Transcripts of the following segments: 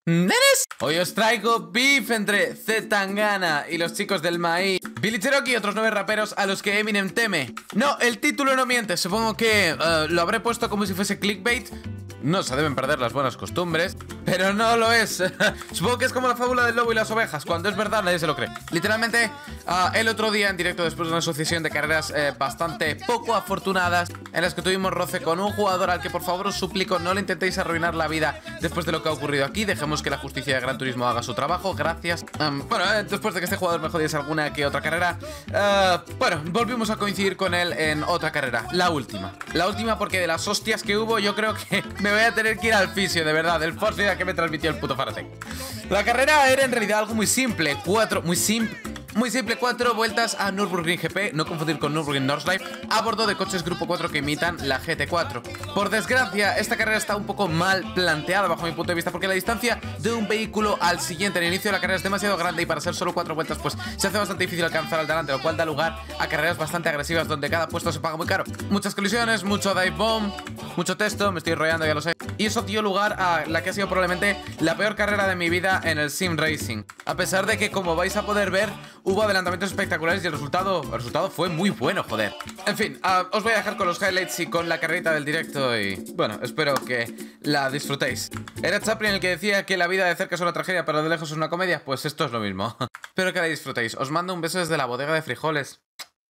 ¡Nenes! Hoy os traigo beef entre Zetangana y los chicos del maíz, Billy Cherokee y otros 9 raperos a los que Eminem teme. No, el título no miente, supongo que lo habré puesto como si fuese clickbait. No se deben perder las buenas costumbres, pero no lo es. Supongo que es como la fábula del lobo y las ovejas. Cuando es verdad nadie se lo cree. Literalmente, el otro día en directo, después de una sucesión de carreras bastante poco afortunadas, en las que tuvimos roce con un jugador al que por favor os suplico no le intentéis arruinar la vida después de lo que ha ocurrido aquí. Dejemos que la justicia de Gran Turismo haga su trabajo, gracias. Después de que este jugador me jodiese alguna que otra carrera, volvimos a coincidir con él en otra carrera, la última. La última porque de las hostias que hubo yo creo que me voy a tener que ir al fisio, de verdad, el Force que me transmitió el puto Farasek. La carrera era en realidad algo muy simple, muy simple, 4 vueltas a Nürburgring GP, no confundir con Nürburgring Nordschleife, a bordo de coches Grupo 4 que imitan la GT4. Por desgracia, esta carrera está un poco mal planteada bajo mi punto de vista, porque la distancia de un vehículo al siguiente en el inicio de la carrera es demasiado grande y para ser solo 4 vueltas pues se hace bastante difícil alcanzar al delante, lo cual da lugar a carreras bastante agresivas donde cada puesto se paga muy caro. Muchas colisiones, mucho dive bomb, mucho texto, me estoy enrollando, ya lo sé. Y eso dio lugar a la que ha sido probablemente la peor carrera de mi vida en el Sim Racing. A pesar de que, como vais a poder ver, hubo adelantamientos espectaculares y el resultado fue muy bueno, joder. En fin, os voy a dejar con los highlights y con la carrerita del directo y, bueno, espero que la disfrutéis. Era Chaplin el que decía que la vida de cerca es una tragedia, pero de lejos es una comedia. Pues esto es lo mismo. Espero que la disfrutéis. Os mando un beso desde la bodega de frijoles.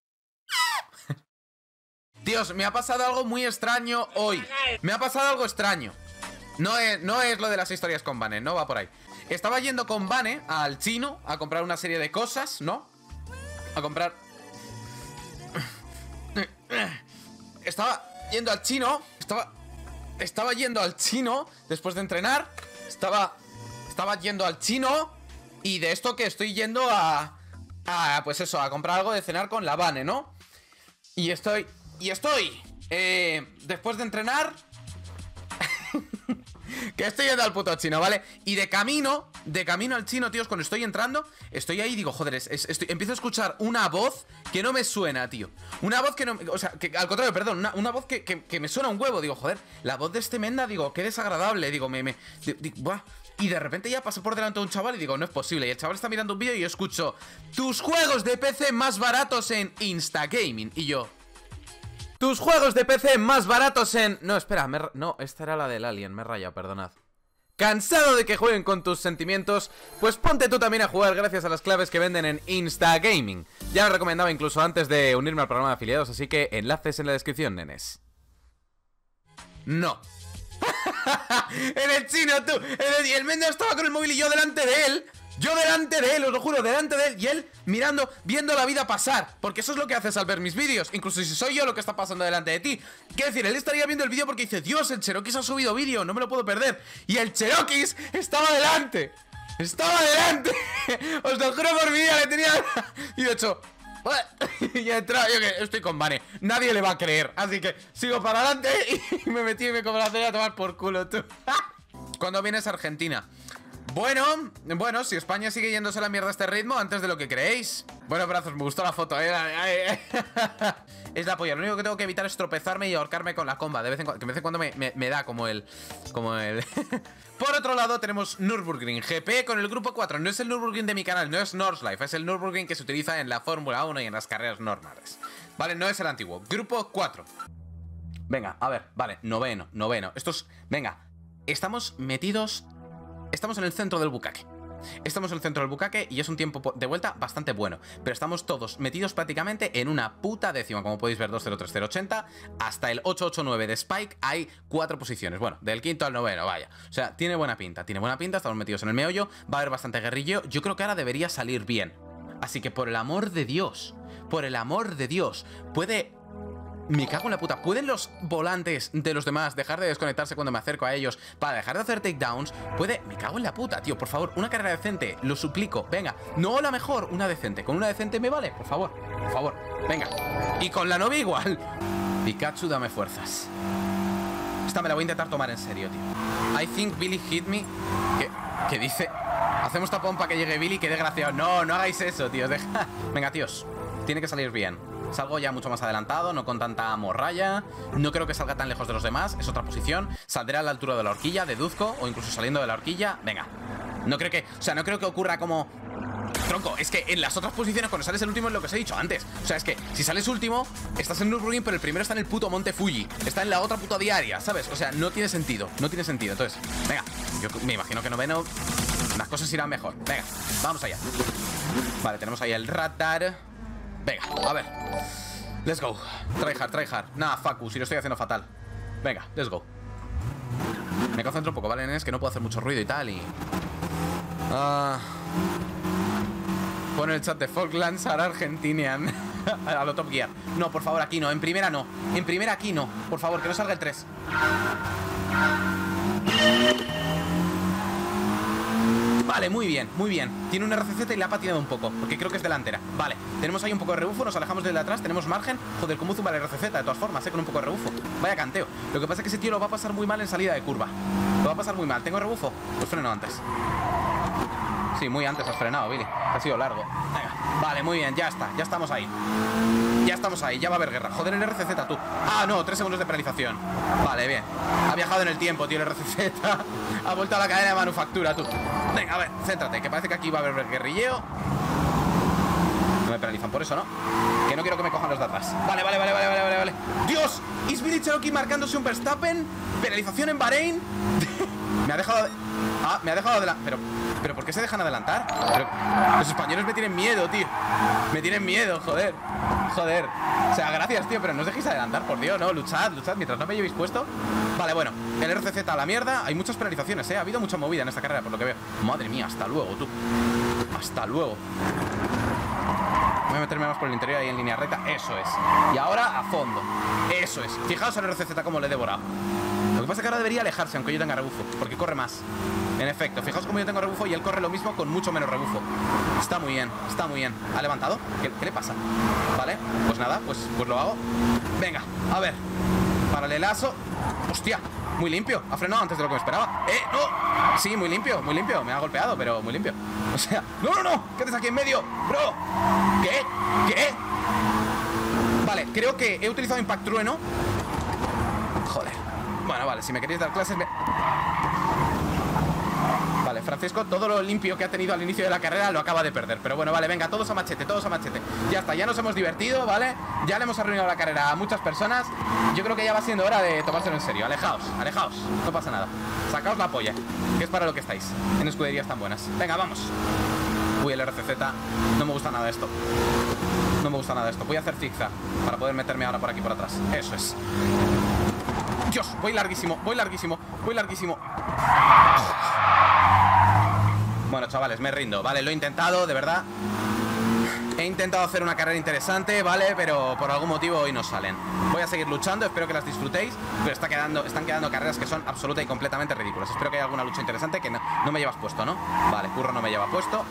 Dios, me ha pasado algo muy extraño hoy. Me ha pasado algo extraño. No es lo de las historias con Vane, no va por ahí. Estaba yendo con Vane al chino a comprar una serie de cosas, ¿no? A comprar... Estaba yendo al chino. Estaba yendo al chino después de entrenar. Estaba yendo al chino. Y de esto que estoy yendo pues eso, a comprar algo de cenar con la Vane, ¿no? Y estoy después de entrenar que estoy yendo al puto chino, ¿vale? Y de camino al chino, tíos, cuando estoy entrando, estoy ahí y digo, joder, empiezo a escuchar una voz que no me suena, tío. Una voz que no... O sea, que al contrario, perdón, una voz que me suena un huevo. Digo, joder, la voz de este menda, digo, qué desagradable. Digo, buah. Y de repente ya paso por delante de un chaval y digo, no es posible. Y el chaval está mirando un vídeo y yo escucho: tus juegos de PC más baratos en Instagaming. Y yo... tus juegos de PC más baratos en... No, espera, no, esta era la del Alien, me he rayado, perdonad. ¿Cansado de que jueguen con tus sentimientos? Pues ponte tú también a jugar gracias a las claves que venden en Instagaming. Ya lo recomendaba incluso antes de unirme al programa de afiliados, así que enlaces en la descripción, nenes. No. En el chino, tú. Y el Menda estaba con el móvil y yo delante de él. Os lo juro, delante de él. Y él mirando, viendo la vida pasar. Porque eso es lo que haces al ver mis vídeos. Incluso si soy yo lo que está pasando delante de ti. Quiero decir, él estaría viendo el vídeo porque dice: Dios, el Cherokee ha subido vídeo, no me lo puedo perder. Y el Cherokee estaba delante. Os lo juro por mi vida, le tenía... Y de hecho... y he entrado, yo que estoy con Vane, nadie le va a creer. Así que sigo para adelante y me metí y me comencé a tomar por culo, tú. ¿Cuándo vienes a Argentina? Bueno, si España sigue yéndose a la mierda a este ritmo, antes de lo que creéis. Bueno, brazos, me gustó la foto, Es la polla, lo único que tengo que evitar es tropezarme y ahorcarme con la comba. De vez en cuando me da como el... Por otro lado tenemos Nürburgring GP con el Grupo 4. No es el Nürburgring de mi canal, no es Nordschleife. Es el Nürburgring que se utiliza en la Fórmula 1 y en las carreras normales. Vale, no es el antiguo. Grupo 4. Venga, a ver, vale, noveno. Venga, estamos en el centro del bucaque. Y es un tiempo de vuelta bastante bueno. Pero estamos todos metidos prácticamente en una puta décima. Como podéis ver, 203.080 hasta el 889 de Spike hay 4 posiciones. Bueno, del quinto al noveno, vaya. O sea, tiene buena pinta. Estamos metidos en el meollo. Va a haber bastante guerrilleo. Yo creo que ahora debería salir bien. Así que por el amor de Dios, puede... Me cago en la puta. ¿Pueden los volantes de los demás dejar de desconectarse cuando me acerco a ellos para dejar de hacer takedowns? Me cago en la puta, tío. Por favor, una carrera decente, lo suplico. Venga, no la mejor, una decente. Con una decente me vale, por favor. Venga. Y con la novia igual. Pikachu, dame fuerzas. Esta me la voy a intentar tomar en serio, tío. I think Billy hit me. ¿Qué dice? Hacemos tapón para que llegue Billy, qué desgraciado. No hagáis eso, tío. Venga, tíos. Tiene que salir bien. Salgo ya mucho más adelantado, no con tanta morralla. No creo que salga tan lejos de los demás, es otra posición. Saldré a la altura de la horquilla, deduzco, o incluso saliendo de la horquilla. Venga, No creo que, o sea, no creo que ocurra como... Tronco, es que en las otras posiciones cuando sales el último es lo que os he dicho antes. O sea, es que si sales último, estás en Nürburgring, pero el primero está en el puto Monte Fuji. Está en la otra puta diaria, ¿sabes? O sea, no tiene sentido, no tiene sentido. Entonces, venga, yo me imagino que noveno las cosas irán mejor. Venga, vamos allá. Vale, tenemos ahí el radar. Venga, a ver. Let's go. Tryhard, tryhard. Nah, Facu, si lo estoy haciendo fatal. Venga, let's go. Me concentro un poco, ¿vale? Es que no puedo hacer mucho ruido y tal y... Pon el chat de Falklands ahora Argentinian. A lo Top Gear. No, por favor, aquí no. En primera no. En primera aquí no. Por favor, que no salga el 3. Vale, muy bien, muy bien. Tiene un RCZ y le ha patinado un poco, porque creo que es delantera. Vale, tenemos ahí un poco de rebufo, nos alejamos de atrás, tenemos margen. Joder, cómo zumba el RCZ, de todas formas, con un poco de rebufo. Vaya canteo. Lo que pasa es que ese tío lo va a pasar muy mal en salida de curva. Lo va a pasar muy mal. ¿Tengo rebufo? Pues freno antes. Sí, muy antes has frenado, Billy. Ha sido largo. Venga. Vale, muy bien, ya está, ya estamos ahí. Ya estamos ahí, ya va a haber guerra. Joder, el RCZ, tú. Ah, no, 3 segundos de penalización. Vale, bien. Ha viajado en el tiempo, tío, el RCZ. Ha vuelto a la cadena de manufactura, tú. Venga, a ver, céntrate, que parece que aquí va a haber guerrilleo. No me penalizan por eso, ¿no? Que no quiero que me cojan los de atrás. Vale, vale, vale, vale, vale, vale, vale. ¡Dios! Isbiri Cherokee marcándose un Verstappen. Penalización en Bahrein. Me ha dejado... Ah, me ha dejado adelantar. Pero ¿por qué se dejan adelantar? Pero los españoles me tienen miedo, tío. Me tienen miedo, joder. Joder. O sea, gracias, tío, pero no os dejéis adelantar, por Dios, ¿no? Luchad, luchad, mientras no me llevéis puesto. Vale, bueno, el RCZ a la mierda. Hay muchas penalizaciones, Ha habido mucha movida en esta carrera, por lo que veo. Madre mía, hasta luego, tú. Hasta luego. Voy a meterme más por el interior ahí en línea recta. Eso es. Y ahora a fondo. Eso es. Fijaos al RCZ como le he devorado. Lo que pasa es que ahora debería alejarse, aunque yo tenga rebufo, porque corre más. En efecto, fijaos como yo tengo rebufo y él corre lo mismo con mucho menos rebufo. Está muy bien, está muy bien. ¿Ha levantado? ¿Qué le pasa? Vale, pues nada, pues lo hago. Venga, a ver. Paralelazo. Hostia, muy limpio. Ha frenado antes de lo que me esperaba. ¡No! Sí, muy limpio, muy limpio. Me ha golpeado, pero muy limpio. O sea, ¡no, no, no! ¿Qué haces aquí en medio? ¡Bro! ¿Qué? ¿Qué? Vale, creo que he utilizado Impact Trueno. Joder. Bueno, vale, si me queréis dar clases... Vale, Francisco, todo lo limpio que ha tenido al inicio de la carrera lo acaba de perder. Pero bueno, vale, venga, todos a machete, todos a machete. Ya está, ya nos hemos divertido, ¿vale? Ya le hemos arruinado la carrera a muchas personas. Yo creo que ya va siendo hora de tomárselo en serio. Alejaos, alejaos, no pasa nada. Sacaos la polla, que es para lo que estáis en escuderías tan buenas. Venga, vamos. Uy, el RCZ, no me gusta nada esto. No me gusta nada esto. Voy a hacer zigzag para poder meterme ahora por aquí por atrás. Eso es. Dios, voy larguísimo, voy larguísimo, voy larguísimo. Bueno, chavales, me rindo, vale, lo he intentado, de verdad. He intentado hacer una carrera interesante, vale, pero por algún motivo hoy no salen. Voy a seguir luchando, espero que las disfrutéis. Pero están quedando carreras que son absoluta y completamente ridículas. Espero que haya alguna lucha interesante que no me llevas puesto, ¿no? Vale, Curro no me lleva puesto.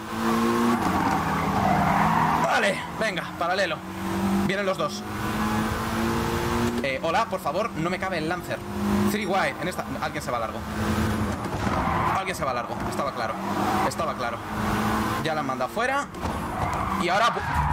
Vale, venga, paralelo. Vienen los dos. Hola, por favor, no me cabe el Lancer. 3 wide, en esta... Alguien se va largo. Alguien se va largo, estaba claro. Estaba claro. Ya la han mandado fuera. Y ahora...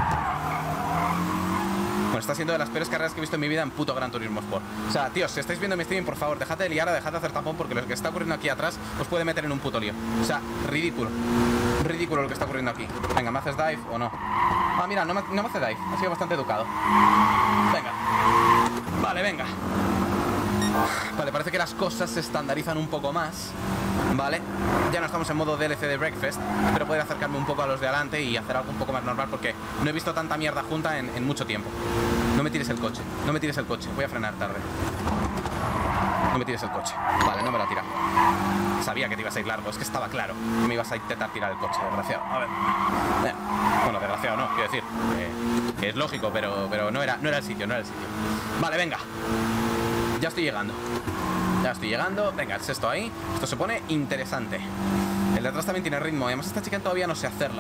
Bueno, está siendo de las peores carreras que he visto en mi vida en puto Gran Turismo Sport. O sea, tíos, si estáis viendo mi streaming, por favor, dejad de liar, dejad de hacer tapón, porque lo que está ocurriendo aquí atrás os puede meter en un puto lío. O sea, ridículo. Ridículo lo que está ocurriendo aquí. Venga, ¿me haces dive o no? Ah, mira, no me hace dive. Ha sido bastante educado. Venga. Vale, venga. Vale, parece que las cosas se estandarizan un poco más. Vale, ya no estamos en modo DLC de Breakfast. Espero poder acercarme un poco a los de adelante y hacer algo un poco más normal, porque no he visto tanta mierda junta en mucho tiempo. No me tires el coche, no me tires el coche. Voy a frenar tarde. No me tires el coche. Vale, no me lo ha tirado. Sabía que te ibas a ir largo, es que estaba claro que me ibas a intentar tirar el coche, desgraciado. A ver. Bueno, desgraciado no, quiero decir que es lógico, pero no era el sitio, no era el sitio. Vale, venga. Ya estoy llegando. Ya estoy llegando. Venga, el sexto ahí. Esto se pone interesante. El de atrás también tiene ritmo. Y además esta chica todavía no sé hacerla.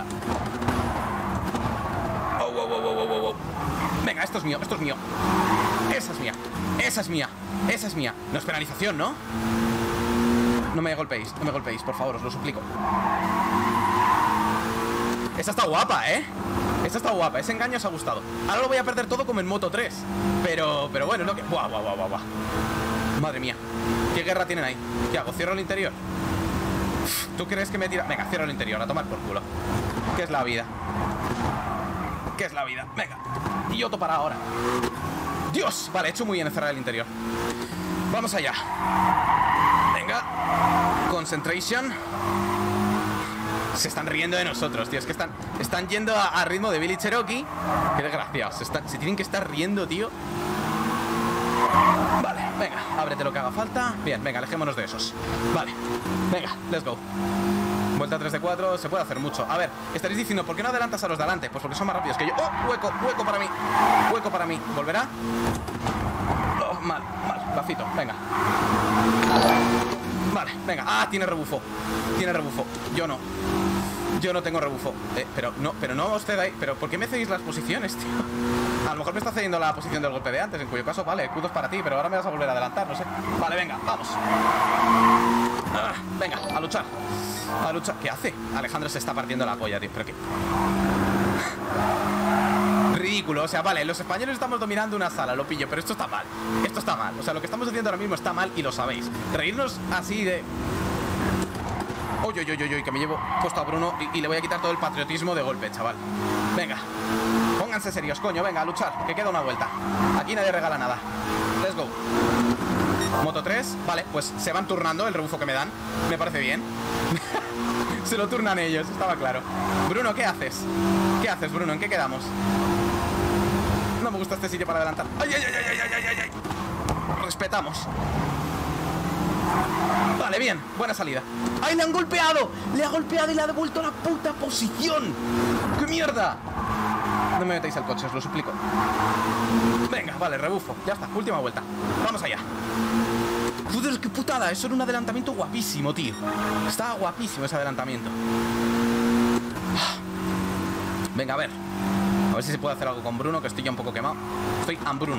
Oh, oh, oh, oh, oh, oh. Venga, esto es mío, esto es mío. Esa es mía, esa es mía, esa es mía. No es penalización, ¿no? No me golpeéis, no me golpeéis, por favor, os lo suplico. Esa está guapa, ¿eh? Esa está guapa, ese engaño os ha gustado. Ahora lo voy a perder todo como en Moto 3. Pero bueno, es lo que... Buah, buah, buah, buah, buah. Madre mía, ¿qué guerra tienen ahí? ¿Qué hago? ¿Cierro el interior? ¿Tú crees que me tira? Venga, cierro el interior, a tomar por culo. ¿Qué es la vida? ¿Qué es la vida? Venga. Y Otto para ahora. ¡Dios! Vale, he hecho muy bien en cerrar el interior. Vamos allá. Venga. Concentration. Se están riendo de nosotros, tío. Es que están yendo a ritmo de Billy Cherokee. Qué desgraciados. Se tienen que estar riendo, tío. Vale, venga, ábrete lo que haga falta. Bien, venga, alejémonos de esos. Vale, venga, let's go. Vuelta 3 de 4, se puede hacer mucho. A ver, estaréis diciendo, ¿por qué no adelantas a los de adelante? Pues porque son más rápidos que yo. ¡Oh! Hueco, hueco para mí. Hueco para mí. ¿Volverá? Oh, mal, bacito, venga. Vale, venga. Ah, tiene rebufo. Tiene rebufo. Yo no. Yo no tengo rebufo. Pero no usted ahí. ¿Pero por qué me cedéis las posiciones, tío? A lo mejor me está cediendo la posición del golpe de antes, en cuyo caso, vale, kudos para ti, pero ahora me vas a volver a adelantar, no sé. Vale, venga, vamos. Venga, a luchar. A luchar. ¿Qué hace? Alejandro se está partiendo la polla, tío. ¿Pero qué? Ridículo, o sea, vale, los españoles estamos dominando una sala, lo pillo, pero esto está mal. Esto está mal, o sea, lo que estamos haciendo ahora mismo está mal y lo sabéis. Reírnos así de... Uy, que me llevo puesto a Bruno y le voy a quitar todo el patriotismo de golpe, chaval. Venga, pónganse serios, coño, venga, a luchar, que queda una vuelta. Aquí nadie regala nada. Let's go. Moto 3, vale, pues se van turnando el rebufo que me dan. Me parece bien. Se lo turnan ellos, estaba claro. Bruno, ¿qué haces? ¿Qué haces, Bruno? ¿En qué quedamos? No me gusta este sitio para adelantar. ¡Ay! Respetamos. Vale, bien, buena salida. ¡Ay, le han golpeado! Le ha golpeado y le ha devuelto la puta posición. ¡Qué mierda! No me metáis al coche, os lo suplico. Venga, vale, rebufo. Ya está, última vuelta. Vamos allá. Joder, qué putada. Eso era un adelantamiento guapísimo, tío. Estaba guapísimo ese adelantamiento. Venga, a ver si se puede hacer algo con Bruno, que estoy ya un poco quemado. Estoy Bruno.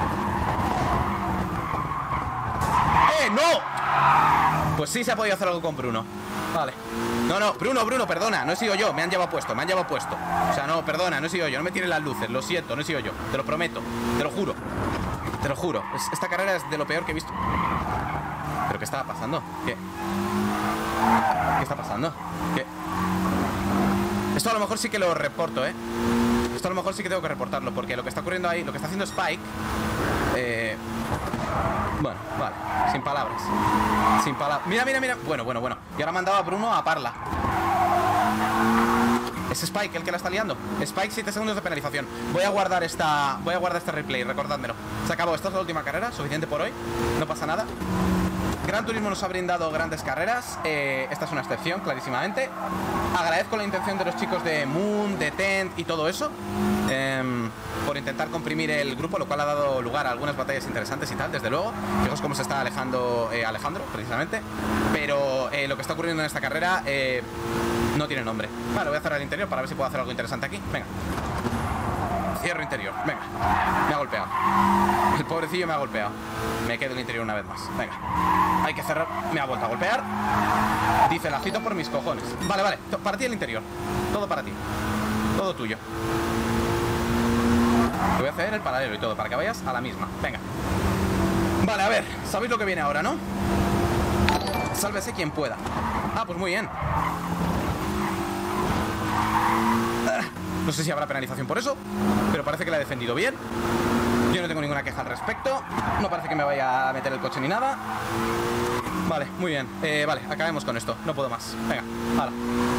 ¡No! Pues sí se ha podido hacer algo con Bruno. Vale. No, Bruno, perdona. No he sido yo, me han llevado puesto. O sea, no, perdona, no he sido yo. No me tiren las luces, lo siento, no he sido yo. Te lo prometo, te lo juro. Te lo juro, esta carrera es de lo peor que he visto. ¿Pero qué estaba pasando? ¿Qué está pasando? ¿Qué? Esto a lo mejor sí que lo reporto, ¿eh? Esto a lo mejor sí que tengo que reportarlo, porque lo que está ocurriendo ahí, lo que está haciendo Spike... Bueno, vale, sin palabras. Mira. Bueno. Y ahora ha mandado a Bruno a Parla. Es Spike el que la está liando. Spike, 7 segundos de penalización. Voy a guardar este replay, recordádmelo. Se acabó, esta es la última carrera, suficiente por hoy. No pasa nada. Gran Turismo nos ha brindado grandes carreras. Esta es una excepción, clarísimamente. Agradezco la intención de los chicos de Moon, de Tent y todo eso, por intentar comprimir el grupo, lo cual ha dado lugar a algunas batallas interesantes y tal, desde luego. Fijaos cómo se está alejando Alejandro, precisamente. Pero lo que está ocurriendo en esta carrera no tiene nombre. Vale, voy a cerrar el interior para ver si puedo hacer algo interesante aquí. Venga. Cierro interior, venga. Me ha golpeado. El pobrecillo me ha golpeado. Me quedo en el interior una vez más. Venga. Hay que cerrar. Me ha vuelto a golpear. Dice, la cito por mis cojones. Vale. Para ti el interior. Todo para ti. Todo tuyo. Te voy a hacer el paralelo y todo para que vayas a la misma. Venga. Vale, a ver. ¿Sabéis lo que viene ahora, no? Sálvese quien pueda. Ah, pues muy bien. No sé si habrá penalización por eso, pero parece que la he defendido bien. Yo no tengo ninguna queja al respecto. No parece que me vaya a meter el coche ni nada. Vale, muy bien. Vale, acabemos con esto. No puedo más. Venga, hala.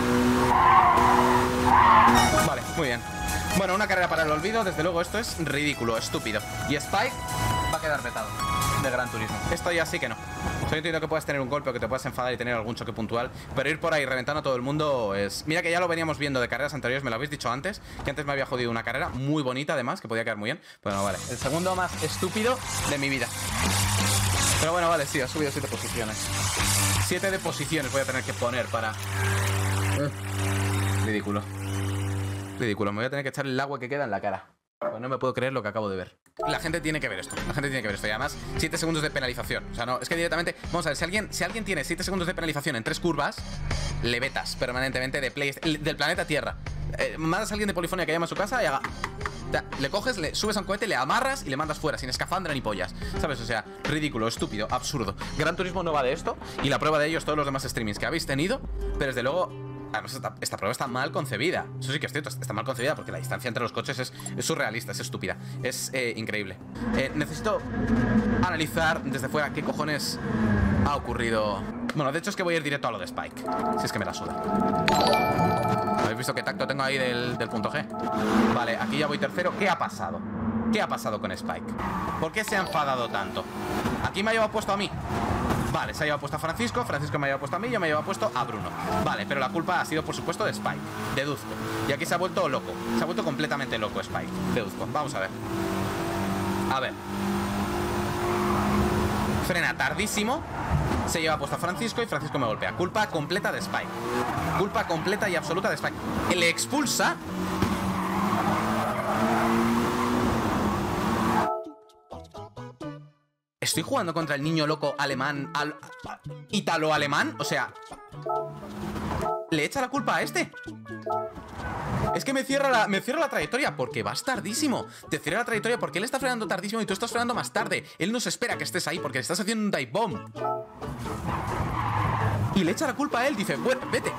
Vale, muy bien. Bueno, una carrera para el olvido. Desde luego esto es ridículo, estúpido. Y Spike va a quedar vetado de Gran Turismo. Esto ya sí que no. Yo entiendo que puedas tener un golpe o que te puedas enfadar y tener algún choque puntual, pero ir por ahí reventando a todo el mundo es... Mira que ya lo veníamos viendo de carreras anteriores, me lo habéis dicho antes, que antes me había jodido una carrera muy bonita además, que podía quedar muy bien. Bueno, vale, el segundo más estúpido de mi vida. Pero bueno, vale, sí, ha subido 7 posiciones. 7 de posiciones voy a tener que poner para... Ridículo. Ridículo, me voy a tener que echar el agua que queda en la cara. Pues no me puedo creer lo que acabo de ver. La gente tiene que ver esto. La gente tiene que ver esto. Y además, 7 segundos de penalización. O sea, no, es que directamente... Vamos a ver, si alguien tiene 7 segundos de penalización en 3 curvas, le vetas permanentemente del planeta Tierra. Mandas a alguien de Polifonia que llame a su casa y haga... Le coges, le subes a un cohete, le amarras y le mandas fuera, sin escafandra ni pollas, ¿sabes? O sea, ridículo, estúpido, absurdo. Gran Turismo no va de esto. Y la prueba de ello es todos los demás streamings que habéis tenido. Pero desde luego, además esta prueba está mal concebida. Eso sí que es cierto, está mal concebida porque la distancia entre los coches es surrealista, es estúpida. Es increíble. Necesito analizar desde fuera qué cojones ha ocurrido. Bueno, de hecho es que voy a ir directo a lo de Spike, si es que me la suda. ¿Habéis visto qué tacto tengo ahí del punto G? Vale, aquí ya voy tercero. ¿Qué ha pasado? ¿Qué ha pasado con Spike? ¿Por qué se ha enfadado tanto? Aquí me ha llevado puesto a mí. Vale, se ha llevado puesto a Francisco, Francisco me ha llevado puesto a mí, yo me ha llevado puesto a Bruno. Vale, pero la culpa ha sido por supuesto de Spike. Deduzco. Y aquí se ha vuelto loco. Se ha vuelto completamente loco Spike. Deduzco. Vamos a ver. A ver. Frena tardísimo. Se lleva puesto a Francisco y Francisco me golpea. Culpa completa de Spike. Culpa completa y absoluta de Spike. Le expulsa. Estoy jugando contra el niño loco alemán, italo-alemán, o sea, le echa la culpa a este. Es que me cierra la trayectoria porque vas tardísimo. Te cierra la trayectoria porque él está frenando tardísimo y tú estás frenando más tarde. Él no se espera que estés ahí porque le estás haciendo un dive bomb. Y le echa la culpa a él, dice, bueno, vete.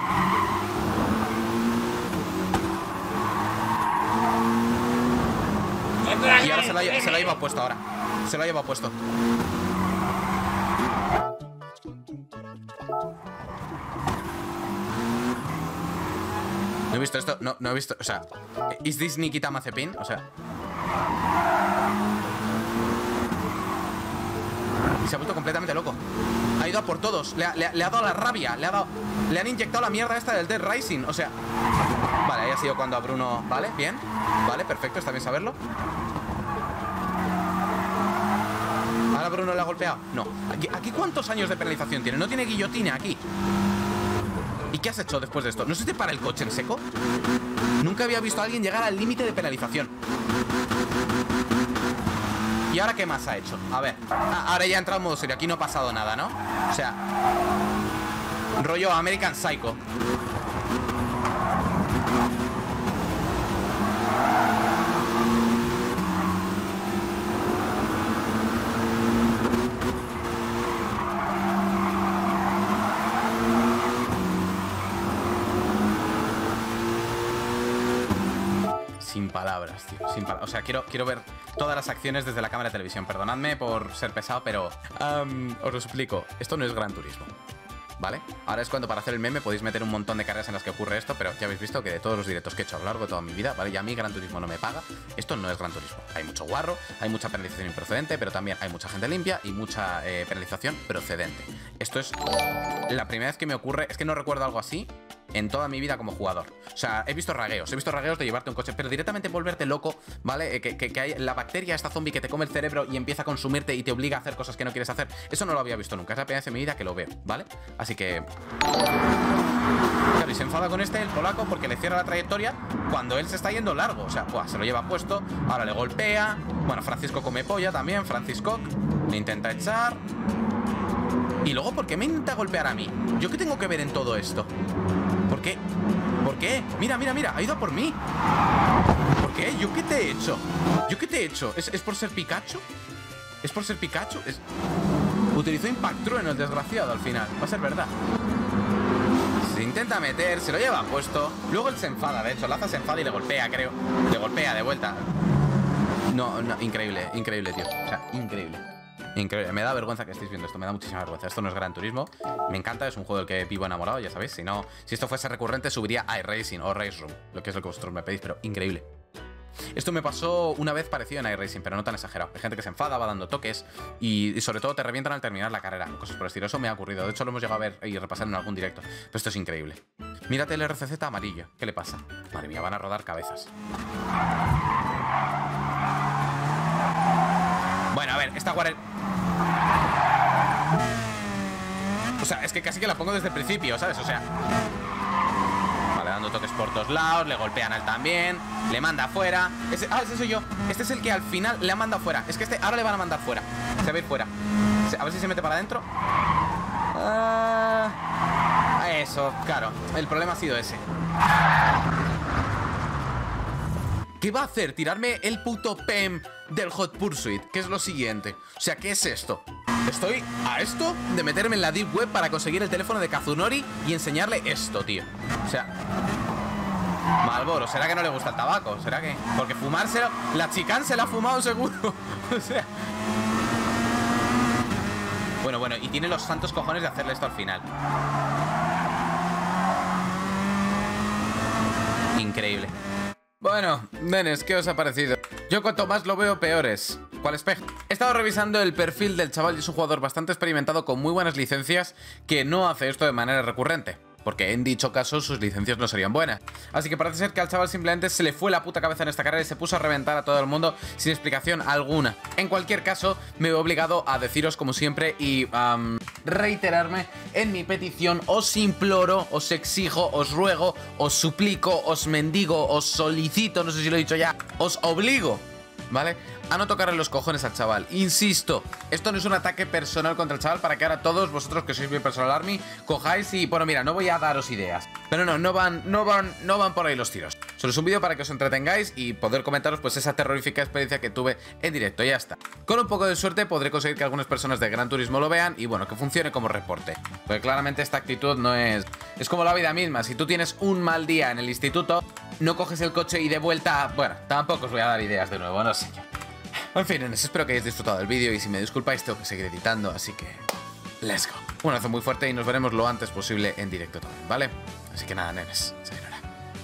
Y ahora se la ha llevado puesto ahora. Se lo ha llevado puesto. No he visto esto, no he visto, o sea, ¿is this Nikita Mazepin? O sea, y se ha vuelto completamente loco. Ha ido a por todos, le ha dado la rabia, le han inyectado la mierda esta del Dead Rising, o sea. Vale, ahí ha sido cuando a Bruno, vale, bien. Vale, perfecto, está bien saberlo. ¿Ahora Bruno le ha golpeado? No. ¿Aquí cuántos años de penalización tiene? No tiene guillotina aquí. ¿Y qué has hecho después de esto? ¿No se te para el coche en seco? Nunca había visto a alguien llegar al límite de penalización. ¿Y ahora qué más ha hecho? A ver. Ahora ya ha entrado en modo serio. Aquí no ha pasado nada, ¿no? O sea, rollo American Psycho. Sin palabras, tío, sin palabras. O sea, quiero ver todas las acciones desde la cámara de televisión. Perdonadme por ser pesado, pero os lo explico. Esto no es Gran Turismo, ¿vale? Ahora es cuando para hacer el meme podéis meter un montón de carreras en las que ocurre esto, pero ya habéis visto que de todos los directos que he hecho a lo largo de toda mi vida, ¿vale? Y a mí Gran Turismo no me paga. Esto no es Gran Turismo. Hay mucho guarro, hay mucha penalización improcedente, pero también hay mucha gente limpia y mucha penalización procedente. Esto es la primera vez que me ocurre, es que no recuerdo algo así en toda mi vida como jugador. O sea, he visto ragueos de llevarte un coche, pero directamente volverte loco, ¿vale? Que hay la bacteria, esta zombie que te come el cerebro y empieza a consumirte y te obliga a hacer cosas que no quieres hacer. Eso no lo había visto nunca, es la primera vez en mi vida que lo veo, ¿vale? Así que... Claro, y se enfada con el polaco, porque le cierra la trayectoria cuando él se está yendo largo. O sea, buah, se lo lleva puesto, ahora le golpea. Bueno, Francisco come polla también, Francisco le intenta echar. Y luego, ¿por qué me intenta golpear a mí? ¿Yo qué tengo que ver en todo esto? ¿Por qué? ¿Por qué? Mira, ha ido a por mí. ¿Por qué? ¿Yo qué te he hecho? ¿Yo qué te he hecho? ¿Es por ser Pikachu? ¿Es por ser Pikachu? Utilizó Impact Trueno el desgraciado al final. Va a ser verdad. Se intenta meter, se lo lleva puesto. Luego él se enfada, de hecho, Laza se enfada y le golpea, creo. Le golpea de vuelta. No, increíble, tío. O sea, increíble. Increíble, me da vergüenza que estéis viendo esto, me da muchísima vergüenza. Esto no es Gran Turismo, me encanta, es un juego del que vivo enamorado, ya sabéis. Si esto fuese recurrente, subiría a iRacing o Race Room, lo que es lo que vosotros me pedís, pero increíble. Esto me pasó una vez parecido en iRacing, pero no tan exagerado. Hay gente que se enfada, va dando toques y sobre todo te revientan al terminar la carrera, cosas por el estilo. Eso me ha ocurrido, de hecho lo hemos llegado a ver y repasar en algún directo. Pero esto es increíble. Mírate el RCZ amarillo, ¿qué le pasa? Madre mía, van a rodar cabezas. Bueno, a ver, esta guardia... O sea, es que casi que la pongo desde el principio, ¿sabes? O sea... Vale, dando toques por todos lados, le golpean a él también, le manda afuera. Ese soy yo. Este es el que al final le ha mandado fuera. Es que ahora le van a mandar fuera. Se va a ir fuera. A ver si se mete para adentro. Eso, claro. El problema ha sido ese. ¿Qué va a hacer? ¿Tirarme el puto PEM del Hot Pursuit? ¿Qué es lo siguiente? O sea, ¿qué es esto? Estoy a esto de meterme en la Deep Web para conseguir el teléfono de Kazunori y enseñarle esto, tío. O sea... Marlboro, ¿será que no le gusta el tabaco? ¿Será que...? Porque fumárselo... La chicán se la ha fumado seguro. O sea... Bueno, y tiene los santos cojones de hacerle esto al final. Increíble. Bueno, nenes, ¿qué os ha parecido? Yo cuanto más lo veo, peores. ¿Cuál espejo? He estado revisando el perfil del chaval y es un jugador bastante experimentado con muy buenas licencias que no hace esto de manera recurrente. Porque en dicho caso sus licencias no serían buenas. Así que parece ser que al chaval simplemente se le fue la puta cabeza en esta carrera y se puso a reventar a todo el mundo sin explicación alguna. En cualquier caso, me veo obligado a deciros como siempre y reiterarme en mi petición. Os imploro, os exijo, os ruego, os suplico, os mendigo, os solicito, no sé si lo he dicho ya, os obligo, ¿vale? A no tocarle los cojones al chaval. Insisto, esto no es un ataque personal contra el chaval para que ahora todos vosotros que sois mi personal army cojáis y... Bueno, mira, no voy a daros ideas. Pero no van por ahí los tiros. Solo es un vídeo para que os entretengáis y poder comentaros pues esa terrorífica experiencia que tuve en directo. Ya está. Con un poco de suerte podré conseguir que algunas personas de Gran Turismo lo vean y bueno, que funcione como reporte. Porque claramente esta actitud no es... Es como la vida misma. Si tú tienes un mal día en el instituto, no coges el coche y de vuelta... Bueno, tampoco os voy a dar ideas de nuevo, no sé yo. En fin, espero que hayáis disfrutado del vídeo y si me disculpáis tengo que seguir editando, así que... ¡Let's go! Un abrazo muy fuerte y nos veremos lo antes posible en directo también, ¿vale? Así que nada, nenes, sayonara.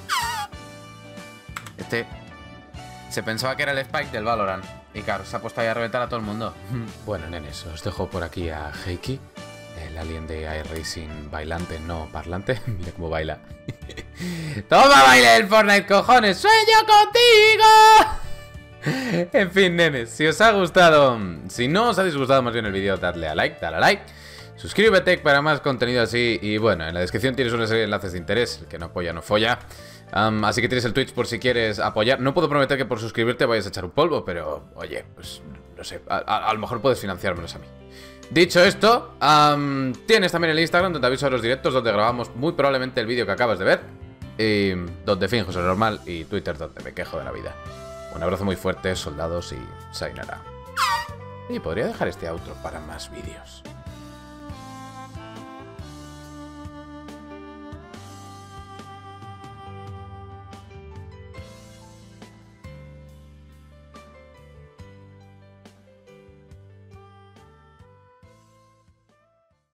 Este... Se pensaba que era el Spike del Valorant y claro, se ha puesto ahí a reventar a todo el mundo. Bueno, nenes, os dejo por aquí a Heiki, el alien de iRacing bailante, no parlante. Mira cómo baila. ¡Toma, baile el Fortnite, cojones! ¡Sueño contigo! En fin, nenes, si os ha gustado, si no os ha disgustado más bien el vídeo, dadle a like, dale a like, suscríbete para más contenido así y bueno, en la descripción tienes una serie de enlaces de interés, el que no apoya no folla, así que tienes el Twitch por si quieres apoyar. No puedo prometer que por suscribirte vayas a echar un polvo, pero oye, pues no sé, a lo mejor puedes financiármelos a mí. Dicho esto, tienes también el Instagram donde aviso a los directos, donde grabamos muy probablemente el vídeo que acabas de ver, y donde finjo ser normal, y Twitter donde me quejo de la vida. Un abrazo muy fuerte, soldados, y sayonara. Y podría dejar este outro para más vídeos.